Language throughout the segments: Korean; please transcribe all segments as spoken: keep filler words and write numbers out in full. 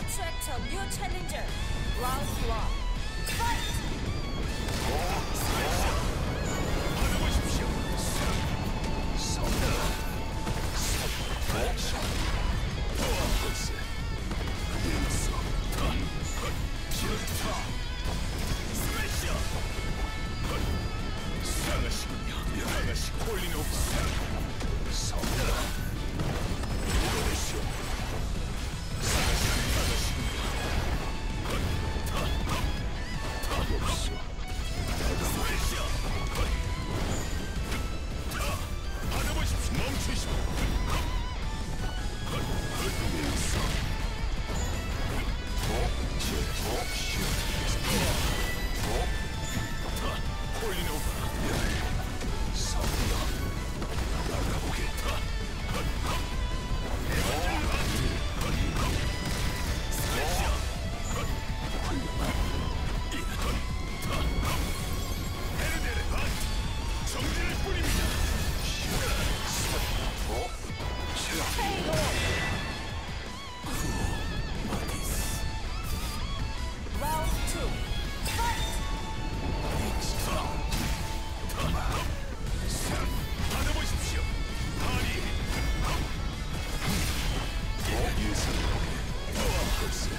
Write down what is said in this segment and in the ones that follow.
attract a new challenger. Round one. Fight! 받아보십시오. 성공. 스매셔. 글쎄. 일서. 슈터. 스매셔. 사가시군요. 사가시 콜리노프. 성공. 오르시오. 사가시 사가시군요. 없어. 스매셔. 받아보십시오. 멈추시오. 일서. 콜리노바 성령 나가보겠다. 스매셔 헤르데르 정진을 뿌립니다. Round two. Fight! 받아보십시오. 파리. 글쎄.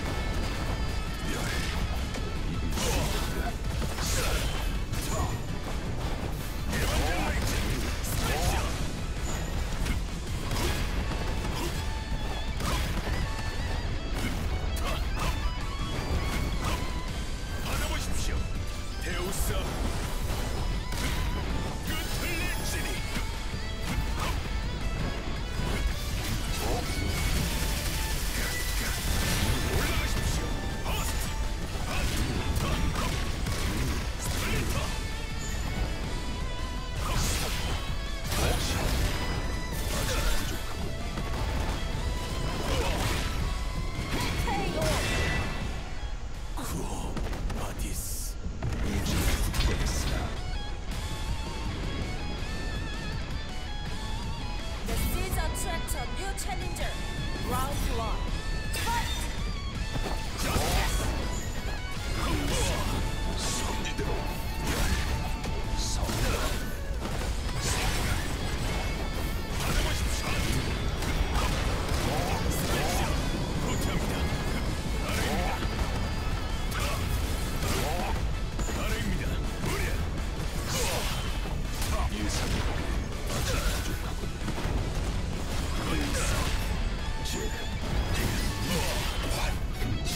받아보십시오. 데우스. 끝을 낼지니. 올라가십시오. 호스트. 스플리터. 구호 마디스. The seas attract a new challenger. Round one. Fight! 섭리대로 성령 받아보십시오. 도착합니다. 아래입니다. 아래입니다. 무려 예상이 아직 부족하군. 의사 제 환 제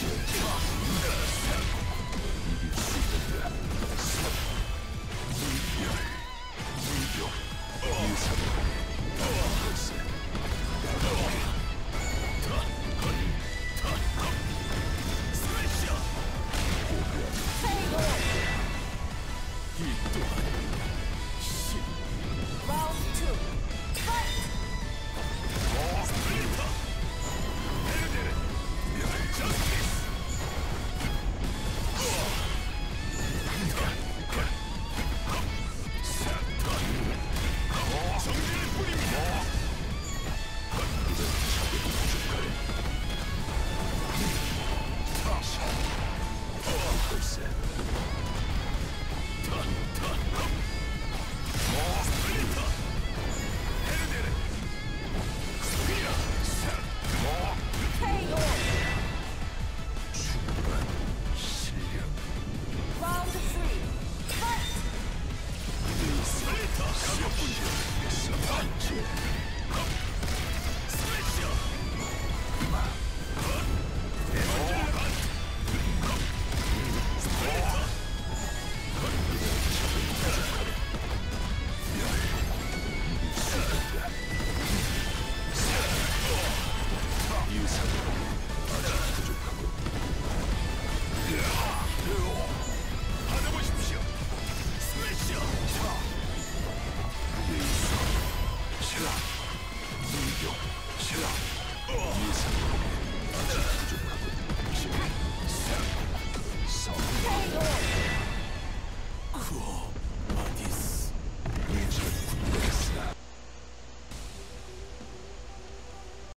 Round two. Fight! 정진을 뿌립니다. 글쎄. 스플리터. 헤르데르. 스피어. K O. 충분한 실력. Round three. Fight! 스플리터. 가볍군요. 반지. 스매셔. 대반전을 반. 스플리터. 이상으로 아직 부족하고. 받아보십시오. 스매셔. 예상. 실라. 이격. 실라. 예상으로 아직 부족하고. 실. 상.